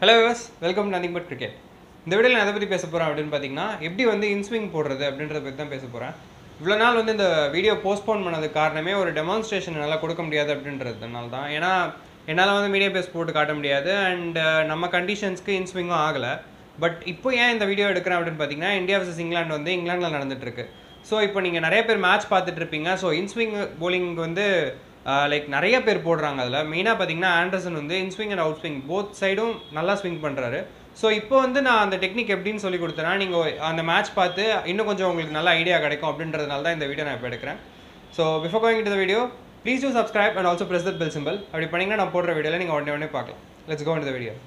Hello viewers, welcome to Nothing But Cricket. இந்த வீடியோல நான் எதை பத்தி பேச போறேன் அப்படினு பாத்தீங்கன்னா எப்படி வந்து இன்ஸ்விங் போடுறது அப்படின்றத பத்தி தான் பேச போறேன். இவ்வளவு நாள் வந்து இந்த வீடியோ போஸ்ட்போன் பண்ணதுக்கு காரணமே ஒரு டெமான்ஸ்ட்ரேஷன் என்னால கொடுக்க முடியாது அப்படின்றதுனால தான். ஏன்னா என்னால வந்து மீடியா பேஸ் போட்டு காட்ட முடியாது அண்ட் நம்ம கண்டிஷன்ஸ்க்கு இன்ஸ்விங்கும் ஆகல. பட் இப்போ ஏன் இந்த வீடியோ எடுக்கிறேன் அப்படின்னு பாத்தீங்கன்னா இந்தியா vs இங்கிலாந்து வந்து இங்கிலாந்துல நடந்துட்டு இருக்கு. ஸோ இப்போ நீங்க நிறைய பேர் மேட்ச் பார்த்துட்டு இருப்பீங்க. ஸோ இன்ஸ்விங் போலிங் வந்து லைக் நிறைய பேர் போடுறாங்க. அதில் மெயினாக பார்த்தீங்கன்னா ஆண்டர்சன் வந்து inswing and out swing both சைடும் நல்லா ஸ்விங் பண்ணுறாரு. ஸோ இப்போ வந்து நான் அந்த டெக்னிக் எப்படின்னு சொல்லி கொடுத்தேன்னா நீங்கள் அந்த மேட்ச் பார்த்து இன்னும் கொஞ்சம் உங்களுக்கு நல்ல ஐடியா கிடைக்கும் அப்படின்றதுனால தான் இந்த வீடியோ நான் இப்போ எடுக்கிறேன். So before going to the video please do subscribe and also press the bell simple. அப்படி பண்ணிங்கன்னா நான் போடுற வீடியோவில் நீங்கள் உடனே பார்க்கலாம். Let's go into the video.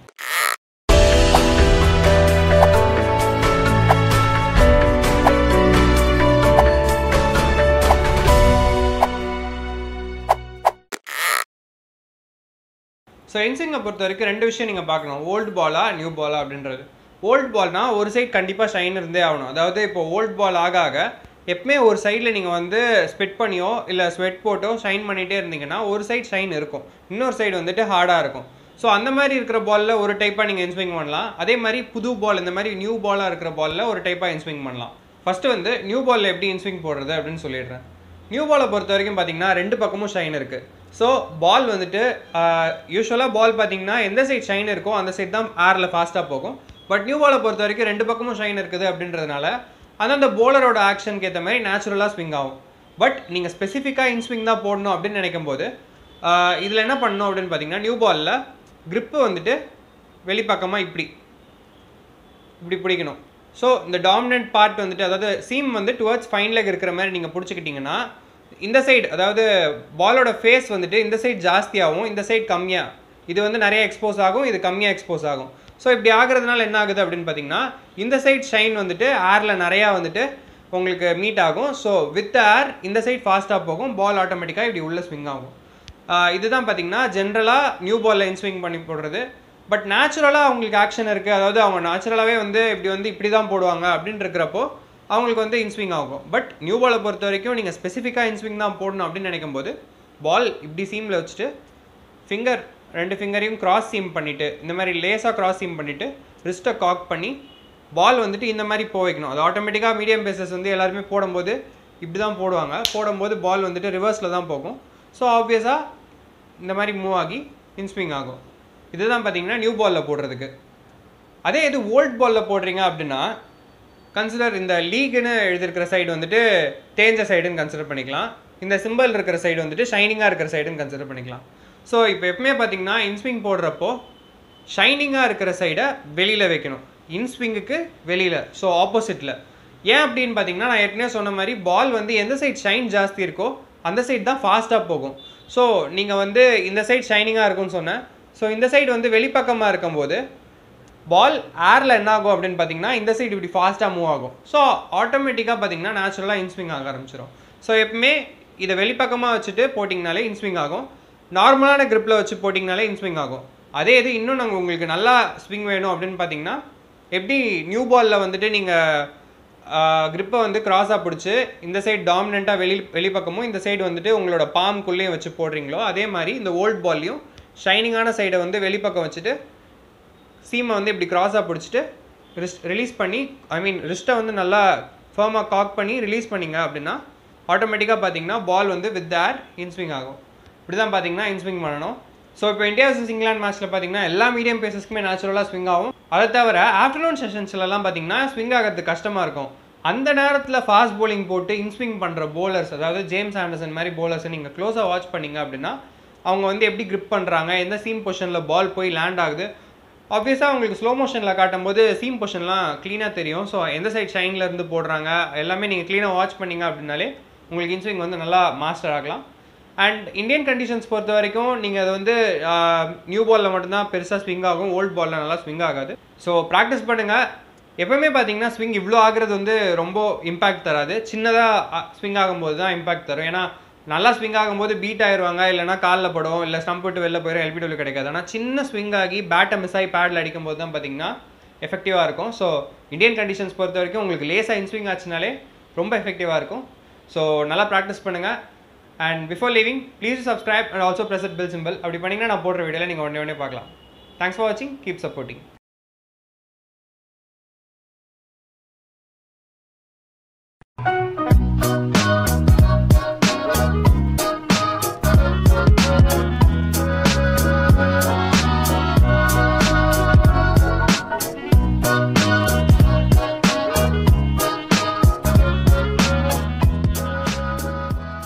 So இன்ஸ்விங்கை பொறுத்த வரைக்கும் ரெண்டு விஷயம் நீங்கள் பார்க்கணும். ஓல்டு பாலா நியூ பாலா அப்படின்றது. ஓல்டு பால்னா ஒரு சைட் கண்டிப்பாக ஷைன் இருந்தே ஆகணும். அதாவது இப்போ ஓல்டு பால் ஆக ஆக எப்பவுமே ஒரு சைடில் நீங்கள் வந்து ஸ்பெட் பண்ணியோ இல்லை ஸ்வெட் போட்டோ ஷைன் பண்ணிகிட்டே இருந்தீங்கன்னா ஒரு சைட் ஷைன் இருக்கும், இன்னொரு சைடு வந்துட்டு ஹார்டாக இருக்கும். ஸோ அந்த மாதிரி இருக்கிற பாலில் ஒரு டைப்பாக நீங்கள் இன்ஸ்விங் பண்ணலாம். அதே மாதிரி புது பால் இந்த மாதிரி நியூ பாலாக இருக்கிற பாலில் ஒரு டைப்பாக இன்ஸ்விங் பண்ணலாம். ஃபஸ்ட்டு வந்து நியூ பாலில் எப்படி இன்ஸ்விங் போடுறது அப்படின்னு சொல்லிடுறேன். நியூ பாலை பொறுத்த வரைக்கும் பார்த்தீங்கன்னா ரெண்டு பக்கமும் ஷைன் இருக்குது. ஸோ பால் வந்துட்டு யூஸ்வலாக பால் பார்த்தீங்கன்னா எந்த சைட் ஷைன் இருக்கோ அந்த சைட் தான் ஏரில் ஃபாஸ்ட்டாக போகும். பட் நியூ பாலை பொறுத்த வரைக்கும் ரெண்டு பக்கமும் ஷைன் இருக்குது அப்படின்றதுனால அந்த போலரோட ஆக்ஷனுக்கு ஏற்ற மாதிரி நேச்சுரலாக ஸ்விங் ஆகும். பட் நீங்கள் ஸ்பெசிஃபிக்காக இன்ஸ்விங் தான் போடணும் அப்படின்னு நினைக்கும் போது இதில் என்ன பண்ணணும் அப்படின்னு பார்த்தீங்கன்னா நியூ பாலில் க்ரிப்பு வந்துட்டு வெளிப்பக்கமாக இப்படி பிடிக்கணும். ஸோ இந்த டாமினன்ட் பார்ட் வந்துட்டு அதாவது சீம் வந்து டுவர்ட்ஸ் ஃபைன் லெக் இருக்கிற மாதிரி நீங்கள் பிடிச்சிக்கிட்டிங்கன்னா இந்த சைடு அதாவது பாலோட ஃபேஸ் வந்துட்டு இந்த சைடு ஜாஸ்தியாகவும் இந்த சைடு கம்மியாக, இது வந்து நிறைய எக்ஸ்போஸ் ஆகும், இது கம்மியாக எக்ஸ்போஸ் ஆகும். ஸோ இப்படி ஆகிறதுனால என்ன ஆகுது அப்படின்னு பார்த்தீங்கன்னா இந்த சைட் ஷைன் வந்துட்டு ஏரில் நிறையா வந்துட்டு உங்களுக்கு மீட் ஆகும். ஸோ வித் ஏர் இந்த சைட் ஃபாஸ்ட்டாக போகும், பால் ஆட்டோமேட்டிக்காக இப்படி உள்ள ஸ்விங் ஆகும். இதுதான் பார்த்தீங்கன்னா ஜென்ரலாக நியூ பாலில் இன்ஸ்விங் பண்ணி போடுறது. பட் நேச்சுரலாக அவங்களுக்கு ஆக்ஷன் இருக்குது, அதாவது அவங்க நேச்சுரலாகவே வந்து இப்படி தான் போடுவாங்க அப்படின்னு இருக்கிறப்போ அவங்களுக்கு வந்து இன்ஸ்விங் ஆகும். பட் நியூ பாலை பொறுத்த வரைக்கும் நீங்கள் ஸ்பெசிஃபிக்காக இன்ஸ்விங் தான் போடணும் அப்படின்னு நினைக்கும் போது பால் இப்படி சீமில் வச்சுட்டு ரெண்டு ஃபிங்கரையும் கிராஸ் சீம் பண்ணிவிட்டு இந்த மாதிரி லேஸாக கிராஸ் சீம் பண்ணிவிட்டு ரிஸ்ட்டை காக் பண்ணி பால் வந்துட்டு இந்த மாதிரி வைக்கணும். அது ஆட்டோமேட்டிக்காக மீடியம் பேசஸ் வந்து எல்லாருமே போடும்போது இப்படி தான் போடுவாங்க. போடும்போது பால் வந்துட்டு ரிவர்ஸில் தான் போகும். ஸோ ஆப்வியஸாக இந்த மாதிரி மூவ் ஆகி இன்ஸ்விங் ஆகும். இதுதான் பார்த்தீங்கன்னா நியூ பாலில் போடுறதுக்கு. அதே இது ஓல்ட் பாலில் போடுறீங்க அப்படின்னா கன்சிடர் இந்த லீக்னு எழுதியிருக்கிற சைடு வந்துட்டு தேஞ்ச சைடுன்னு கன்சிடர் பண்ணிக்கலாம். இந்த சிம்பிள் இருக்கிற சைடு வந்துட்டு ஷைனிங்காக இருக்கிற சைடுன்னு கன்சிடர் பண்ணிக்கலாம். ஸோ இப்போ எப்பவுமே பார்த்தீங்கன்னா இன்ஸ்விங் போடுறப்போ ஷைனிங்காக இருக்கிற சைடை வெளியில் வைக்கணும், இன்ஸ்விங்குக்கு வெளியில், ஸோ ஆப்போசிட்டில். ஏன் அப்படின்னு பார்த்தீங்கன்னா நான் ஏற்கனவே சொன்ன மாதிரி பால் வந்து எந்த சைட் ஷைன் ஜாஸ்தி இருக்கோ அந்த சைட் தான் ஃபாஸ்ட்டாக போகும். ஸோ நீங்கள் வந்து இந்த சைட் ஷைனிங்காக இருக்கும்னு சொன்னேன். ஸோ இந்த சைடு வந்து வெளிப்பக்கமாக இருக்கும்போது பால் ஏரில் என்ன ஆகும் அப்படின்னு பார்த்தீங்கன்னா இந்த சைடு இப்படி ஃபாஸ்ட்டாக மூவ் ஆகும். ஸோ ஆட்டோமேட்டிக்காக பார்த்தீங்கன்னா நேச்சுரலாக இன்ஸ்விங் ஆக ஆரம்பிச்சிடும். ஸோ எப்பவுமே இதை வெளிப்பக்கமாக வச்சுட்டு போட்டிங்கனாலே இன்ஸ்விங் ஆகும், நார்மலான கிரிப்பில் வச்சு போட்டிங்கனாலே இன்ஸ்விங் ஆகும். அதே இது இன்னும் நாங்கள் உங்களுக்கு நல்லா ஸ்விங் வேணும் அப்படின்னு பார்த்தீங்கன்னா எப்படி நியூ பாலில் வந்துட்டு நீங்கள் கிரிப்பை வந்து கிராஸாக பிடிச்சி இந்த சைடு டாமினண்ட்டாக வெளிப்பக்கமும் இந்த சைடு வந்துட்டு உங்களோட பாம்குள்ளேயும் வச்சு போடுறீங்களோ அதே மாதிரி இந்த ஓல்ட் பால்லையும் ஷைனிங்கான சைடை வந்து வெளிப்பக்கம் வச்சுட்டு சீமை வந்து இப்படி கிராஸாக பிடிச்சிட்டு ரிலீஸ் பண்ணி ரிஸ்ட்டை வந்து நல்லா ஃபர்மாக காக் பண்ணி ரிலீஸ் பண்ணிங்க அப்படின்னா ஆட்டோமேட்டிக்காக பார்த்தீங்கன்னா பால் வந்து வித் ஏர் இன்ஸ்விங் ஆகும். இப்படி தான் பார்த்தீங்கன்னா இன்ஸ்விங் பண்ணணும். ஸோ இப்போ இந்தியா vs இங்கிலாந்து மேட்ச்சில் பார்த்தீங்கன்னா எல்லா மீடியம் பேசஸ்க்குமே நேச்சுரலாக ஸ்விங் ஆகும். அதை தவிர ஆஃப்டர்நூன் செஷன்ஸ்லாம் பார்த்தீங்கன்னா ஸ்விங் ஆகிறதுக்கு கஷ்டமாக இருக்கும். அந்த நேரத்தில் ஃபாஸ்ட் போலிங் போட்டு இன்ஸ்விங் பண்ணுற போலர்ஸ், அதாவது ஜேம்ஸ் ஆண்டர்சன் மாதிரி போலர்ஸை நீங்கள் க்ளோஸாக வாட்ச் பண்ணிங்க அப்படின்னா அவங்க வந்து எப்படி கிரிப் பண்ணுறாங்க, எந்த சீம் பொசிஷனில் பால் போய் லேண்ட் ஆகுது. ஆப்வியஸாக உங்களுக்கு ஸ்லோ மோஷனில் காட்டும்போது சீம் பொசிஷன்லாம் க்ளீனாக தெரியும். ஸோ எந்த சைட் ஷைனில் இருந்து போடுறாங்க எல்லாமே நீங்கள் க்ளீனாக வாட்ச் பண்ணிங்க அப்படின்னாலே உங்களுக்கு இன்ஸ்விங் வந்து நல்லா மாஸ்டர் ஆகலாம். அண்ட் இந்தியன் கண்டிஷன்ஸ் பொறுத்த வரைக்கும் நீங்கள் அது வந்து நியூ பாலில் மட்டும்தான் பெருசாக ஸ்விங் ஆகும், ஓல்ட் பாலில் நல்லா ஸ்விங் ஆகாது. ஸோ ப்ராக்டிஸ் பண்ணுங்கள். எப்போவுமே பார்த்தீங்கன்னா ஸ்விங் இவ்வளோ ஆகிறது வந்து ரொம்ப இம்பேக்ட் தராது, சின்னதாக ஸ்விங் ஆகும்போது தான் இம்பேக்ட் தரும். ஏன்னா நல்லா ஸ்விங் ஆகும்போது பீட் ஆயிடுவாங்க, இல்லைனா காலில் படும், இல்லை ஸ்டம்ப் விட்டு வெளில போயிடும், எல்பிடபிள்யூ கிடைக்காது. ஆனால் சின்ன ஸ்விங் ஆகி பேட்டை மிஸ் ஆகி பேடில் அடிக்கும்போது தான் பார்த்தீங்கன்னா எஃபெக்டிவாக இருக்கும். ஸோ இந்தியன் கண்டிஷன்ஸ் பொறுத்த வரைக்கும் உங்களுக்கு லேஸாக இன்ஸ்விங் ஆச்சுனாலே ரொம்ப எஃபெக்டிவாக இருக்கும். ஸோ நல்லா ப்ராக்டிஸ் பண்ணுங்கள். And before leaving please subscribe and also press the bell simple. அப்படி பண்ணிங்கன்னா நான் போடுற வீடியோவில் நீங்கள் உடனே பார்க்கலாம். தேங்க்ஸ் ஃபார் வாட்சிங், கீப் சப்போர்ட்டிங்.